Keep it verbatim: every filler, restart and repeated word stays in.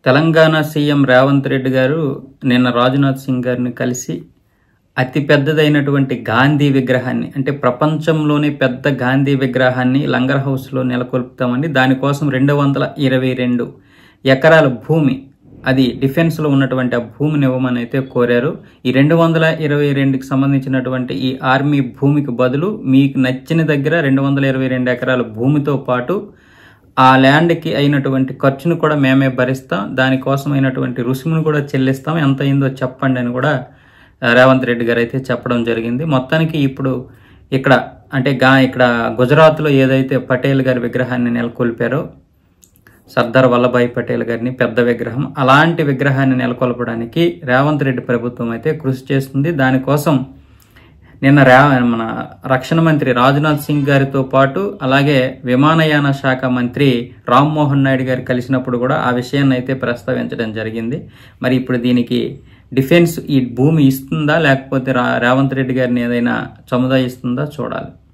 Telangana CM Revanth Reddy గారు నిన్న రాజ్నాథ్ సింగ్ గారిని కలిసి అతి పెద్దదైనటువంటి గాంధీ విగ్రహాన్ని, అంటే ప్రపంచంలోనే పెద్ద గాంధీ విగ్రహాన్ని లంగర్ హౌస్లో నెలకొల్పుతామని, దానికోసం రెండు వందల ఇరవై రెండు ఎకరాల భూమి, అది డిఫెన్స్లో ఉన్నటువంటి ఆ భూమిని ఇవ్వమని అయితే కోరారు. ఈ రెండు వందల ఇరవై రెండుకి సంబంధించినటువంటి ఈ ఆర్మీ భూమికి బదులు మీకు నచ్చిన దగ్గర రెండు వందల ఇరవై రెండు ఎకరాల భూమితో పాటు ఆ ల్యాండ్కి అయినటువంటి ఖర్చును కూడా మేమే భరిస్తాం, దానికోసం అయినటువంటి రుసుమును కూడా చెల్లిస్తాం, ఎంత అయిందో చెప్పండి అని కూడా రేవంత్ రెడ్డి గారు అయితే చెప్పడం జరిగింది. మొత్తానికి ఇప్పుడు ఇక్కడ అంటే గా ఇక్కడ గుజరాత్లో ఏదైతే పటేల్ గారి విగ్రహాన్ని నెలకొల్పారో, సర్దార్ వల్లభాయ్ పటేల్ గారిని పెద్ద విగ్రహం, అలాంటి విగ్రహాన్ని నెలకొల్పడానికి రేవంత్ రెడ్డి ప్రభుత్వం అయితే కృషి చేస్తుంది. దానికోసం నిన్న రా మన రక్షణ మంత్రి రాజ్నాథ్ సింగ్ గారితో పాటు అలాగే విమానయాన శాఖ మంత్రి రామ్మోహన్ నాయుడు గారు కలిసినప్పుడు కూడా ఆ విషయాన్ని అయితే ప్రస్తావించడం జరిగింది. మరి ఇప్పుడు దీనికి డిఫెన్స్ ఈ భూమి ఇస్తుందా, లేకపోతే రా రేవంత్ రెడ్డి గారిని ఏదైనా సముదాయిస్తుందా చూడాలి.